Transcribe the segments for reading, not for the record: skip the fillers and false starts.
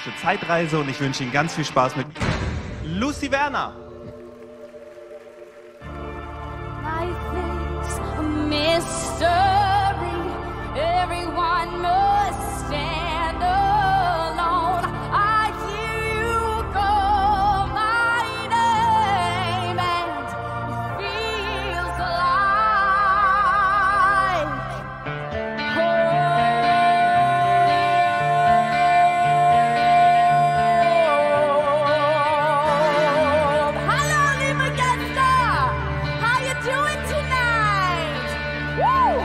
musikalische Zeitreise und ich wünsche Ihnen ganz viel Spaß mit Lucy Werner. Life is a mystery. Everyone must stand alone. I hear you call my name and it feels like home. Hello, liebe Gäste. How you doing tonight? Woo!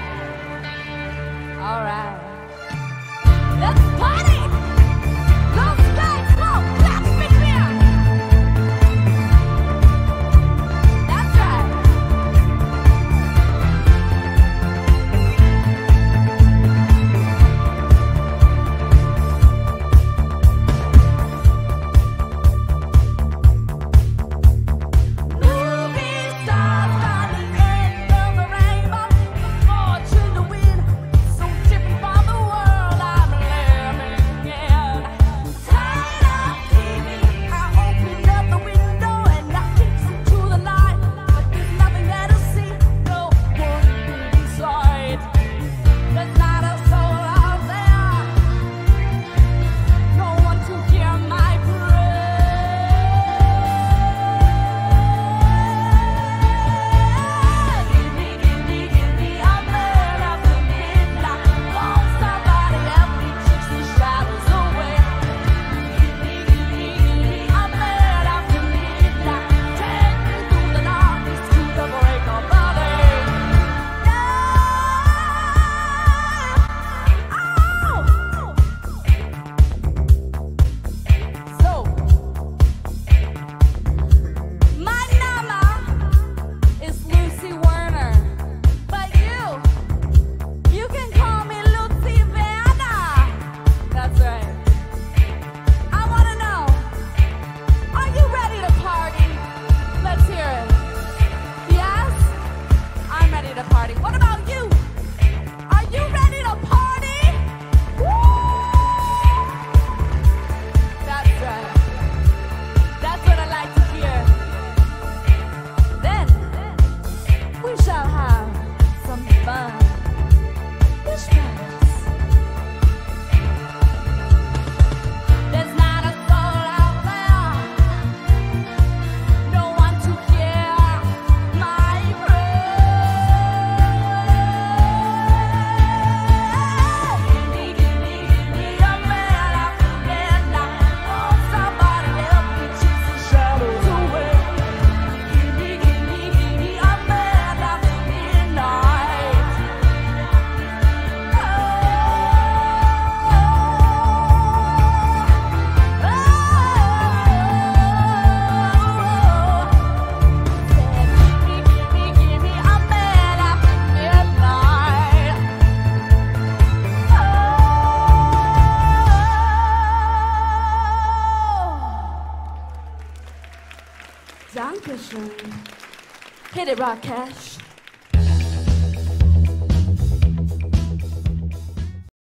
All right. Let's party! Those guys, come on, clap with me! That's right. Movie stars by the end of the rainbow, fortune to win, so different from the world I'm living in. Tired of TV, I open up the window and I peek into the light, but there's nothing there to see, no one inside. There's not a soul out there, no one to hear my Gimme, a man after midnight. Won't somebody help me chase the shadows away? Gimme, a man after midnight. Take me through the darkness to the break of the day. So, my mama is Lucy Werner, but you can call me Lucy Werner. That's right. I want to know, are you ready to party? Let's hear it. Yes? I'm ready to party. What about you? Are you ready to party? Woo! That's right. That's what I like to hear. Then we shall have some fun. Wish bells. There's not a soul out there, no one to hear my praise. Gimme, a man after midnight. Won't somebody help me chase the shadows away? Gimme, a man after midnight. Dankeschön. Hit it, Rakesh.